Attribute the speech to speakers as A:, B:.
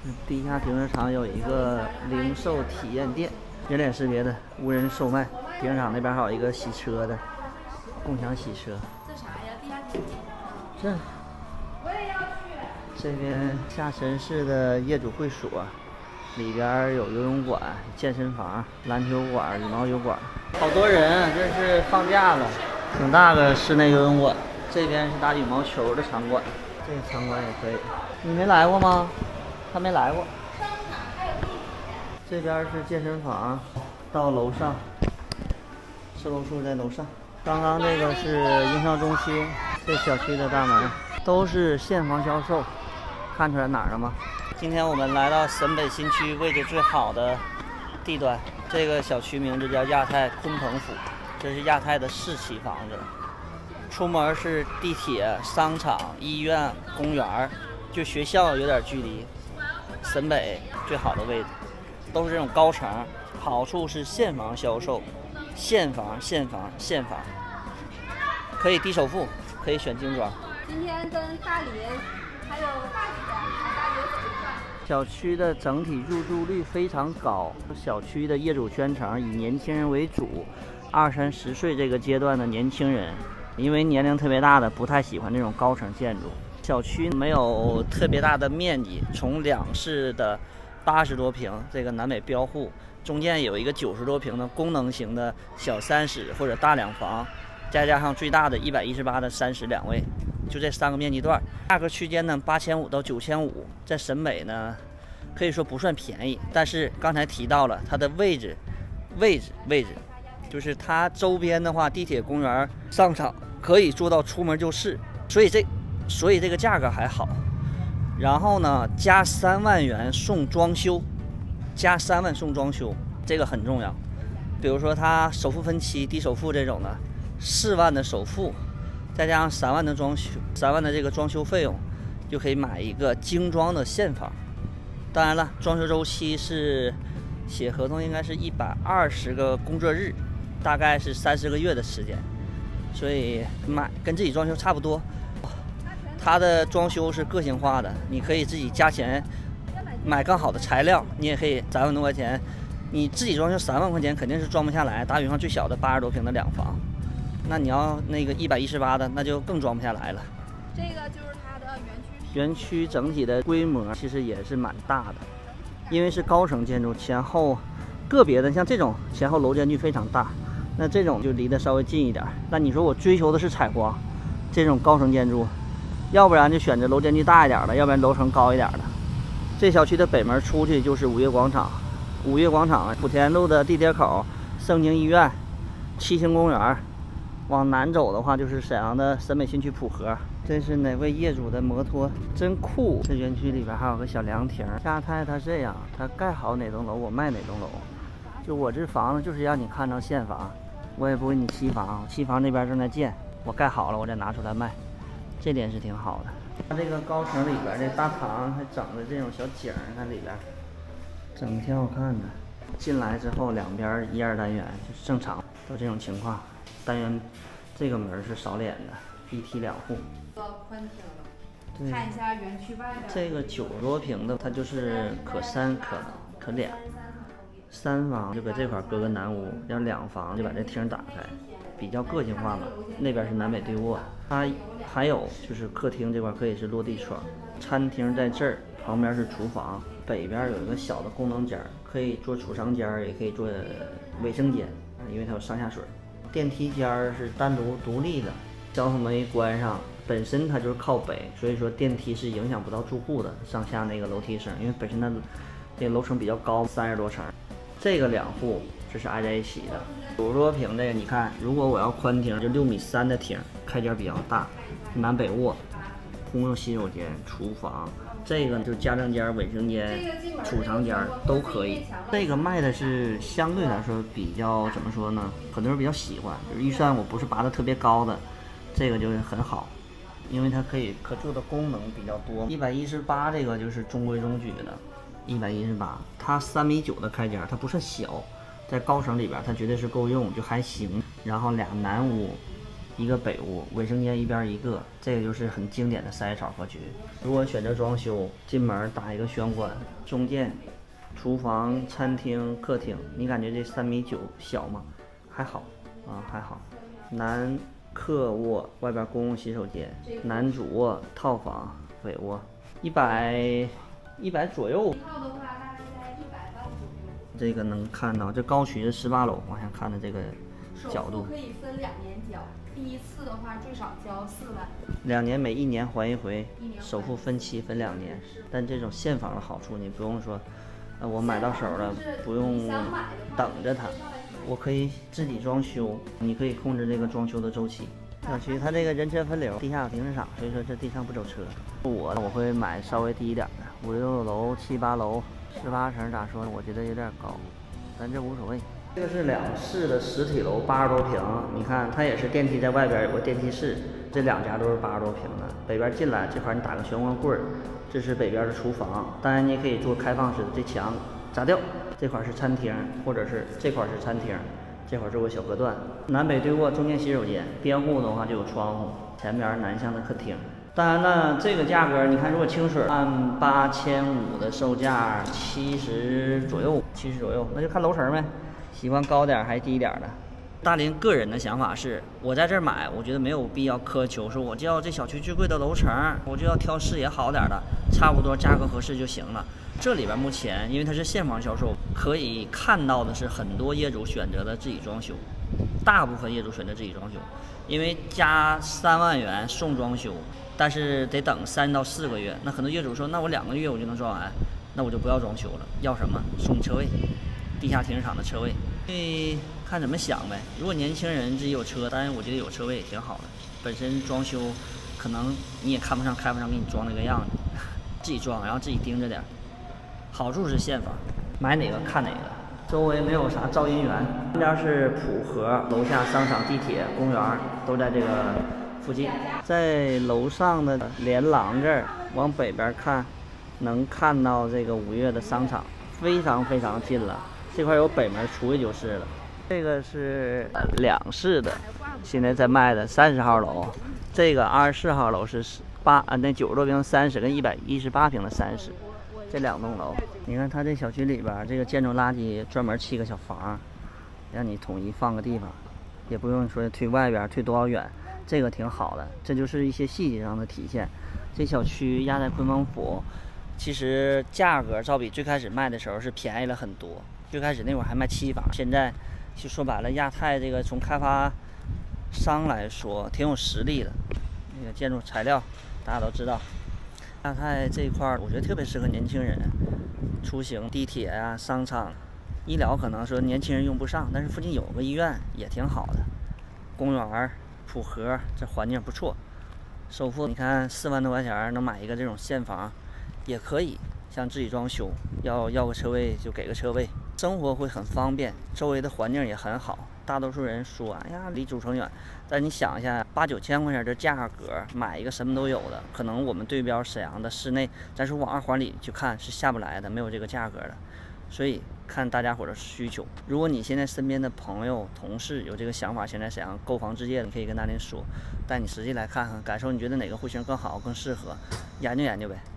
A: 地下停车场有一个零售体验店，人脸识别的，无人售卖。停车场那边还有一个洗车的，共享洗车。
B: 这啥呀？地下停
A: 这
B: 我也要去。
A: 这边下沉式的业主会所，里边有游泳馆、健身房、篮球馆、羽毛球馆。好多人，这是放假了，挺大个室内游泳馆。这边是打羽毛球的场馆，这个场馆也可以。你没来过吗？还没来过。这边是健身房，到楼上，售楼处在楼上。刚刚这个是营销中心，这小区的大门都是现房销售，看出来哪儿了吗？今天我们来到沈北新区位置最好的地段，这个小区名字叫亚太鲲鹏府，这是亚太的4期房子。出门是地铁、商场、医院、公园，就学校有点距离。沈北最好的位置，都是这种高层，好处是现房销售，现房，可以低首付，可以选精装。
B: 今天跟大理还有大姐吃饭。
A: 小区的整体入住率非常高，小区的业主圈层以年轻人为主，20、30岁这个阶段的年轻人。因为年龄特别大的不太喜欢这种高层建筑，小区没有特别大的面积，从2室的80多平这个南北标户，中间有一个90多平的功能型的小3室或者大2房，再加上最大的118的3室2卫，就这3个面积段，价格区间呢8500到9500，在沈北呢可以说不算便宜，但是刚才提到了它的位置。就是它周边的话，地铁、公园、商场可以做到出门就是，所以这个价格还好。然后呢，加3万元送装修，加3万送装修，这个很重要。比如说它首付分期、低首付这种的，4万的首付，再加上3万的装修，3万的这个装修费用，就可以买一个精装的现房。当然了，装修周期是写合同应该是120个工作日。大概是30个月的时间，所以跟自己装修差不多。它的装修是个性化的，你可以自己加钱买更好的材料，你也可以3万多块钱，你自己装修3万块钱肯定是装不下来。打比方最小的80多平的2房，那你要那个118的，那就更装不下来了。
B: 这个就是它的园区。
A: 园区整体的规模其实也是蛮大的，因为是高层建筑，前后个别的像这种前后楼间距非常大。那这种就离得稍微近一点。那你说我追求的是采光，这种高层建筑，要不然就选择楼间距大一点的，要不然楼层高一点的。这小区的北门出去就是5月广场，莆田路的地铁口、盛京医院、七星公园。往南走的话就是沈阳的沈北新区普和。这是哪位业主的摩托，真酷！这园区里边还有个小凉亭。亚太它这样，它盖好哪栋楼我卖哪栋楼，就我这房子就是让你看成现房。我也不给你期房，期房那边正在建，我盖好了我再拿出来卖，这点是挺好的。它这个高层里边这大堂还整的这种小景，看里边整挺好看的。进来之后两边1、2单元就是正常，都这种情况。单元这个门是扫脸的，1梯2户。
B: 宽厅了。看一下园区外边。这
A: 个90多平的，它就是可3可2。3房就搁这块搁个南屋，要2房就把这厅打开，比较个性化嘛。那边是南北对卧，它还有就是客厅这块可以是落地窗，餐厅在这儿，旁边是厨房，北边有一个小的功能间，可以做储藏间，也可以做卫生间，因为它有上下水。电梯间是单独立的，交通门一关上，本身它就是靠北，所以说电梯是影响不到住户的上下那个楼梯声，因为本身它这个楼层比较高，30多层。这个2户这是挨在一起的，90多平这个你看，如果我要宽厅，就6.3米的厅，开间比较大，南北卧，公用洗手间、厨房，这个就家政间、卫生间、储藏间都可以。这个卖的是相对来说比较怎么说呢？很多人比较喜欢，就是预算我不是拔的特别高的，这个就是很好，因为它可做的功能比较多。118这个就是中规中矩的。118，它3.9米的开间，它不算小，在高层里边它绝对是够用，就还行。然后2南屋， 一个北屋，卫生间一边一个，这个就是很经典的三叶草格局。如果选择装修，进门打一个玄关，中间厨房、餐厅、客厅，你感觉这3.9米小吗？还好啊，还好。南客卧，外边公共洗手间，男主卧套房，北卧100左右。
B: 套的话大概在100万左右。
A: 这个能看到，这高区是18楼，往下看的这个角度。
B: 可以分2年交，第一次的话最少交4万。
A: 2年，每1年还一回，首付分期分2年。但这种现房的好处，你不用说，我买到手了，不用等着它，我可以自己装修，你可以控制这个装修的周期。小区它这个人车分流，地下有停车场，所以说这地上不走车。我会买稍微低一点的，5、6楼、7、8楼，18层咋说呢？我觉得有点高，但这无所谓。这个是2室的实体楼，80多平。你看它也是电梯在外边有个电梯室，这2家都是80多平的。北边进来这块你打个玄关柜儿，这是北边的厨房，当然你也可以做开放式的，这墙砸掉。这块是餐厅，或者是这块是餐厅。这会儿做个小隔断，南北对卧，中间洗手间，边户的话就有窗户，前边南向的客厅。当然了，这个价格你看，如果清水按8500的售价，70左右，70左右，那就看楼层呗，喜欢高点还是低点的。大林个人的想法是，我在这儿买，我觉得没有必要苛求，说我就要这小区最贵的楼层，我就要挑视野好点的，差不多价格合适就行了。这里边目前因为它是现房销售，可以看到的是很多业主选择了自己装修，大部分业主选择自己装修，因为加3万元送装修，但是得等3到4个月。那很多业主说，那我2个月我就能装完，那我就不要装修了，要什么？送车位，地下停车场的车位。看怎么想呗。如果年轻人自己有车，当然我觉得有车位也挺好的。本身装修可能你也看不上、开不上，给你装那个样子，自己装，然后自己盯着点。好处是现房，买哪个看哪个。周围没有啥噪音源，这边是普和，楼下商场、地铁、公园都在这个附近。在楼上的连廊这儿往北边看，能看到这个5月的商场，非常非常近了。这块有北门厨艺就是了。这个是2室的，现在在卖的30号楼，这个24号楼是那90多平30跟118平的30。这2栋楼，你看它这小区里边这个建筑垃圾专门砌个小房，让你统一放个地方，也不用说推外边推多少远，这个挺好的。这就是一些细节上的体现。这小区压在昆王府，其实价格照比最开始卖的时候是便宜了很多。最开始那会儿还卖期房，现在就说白了，亚太这个从开发商来说挺有实力的。那个建筑材料大家都知道。亚太这一块儿，我觉得特别适合年轻人出行，地铁啊、商场、医疗可能说年轻人用不上，但是附近有个医院也挺好的。公园、普和这环境不错，首付你看4万多块钱能买一个这种现房，也可以。像自己装修，要个车位就给个车位，生活会很方便，周围的环境也很好。大多数人说，哎呀，离主城远，但你想一下，8、9千块钱的价格买一个什么都有的，可能我们对标沈阳的室内，咱说往2环里去看是下不来的，没有这个价格的。所以看大家伙的需求。如果你现在身边的朋友、同事有这个想法，现在想要购房置业，你可以跟大林说，带你实际来看看，感受你觉得哪个户型更好、更适合，研究研究呗。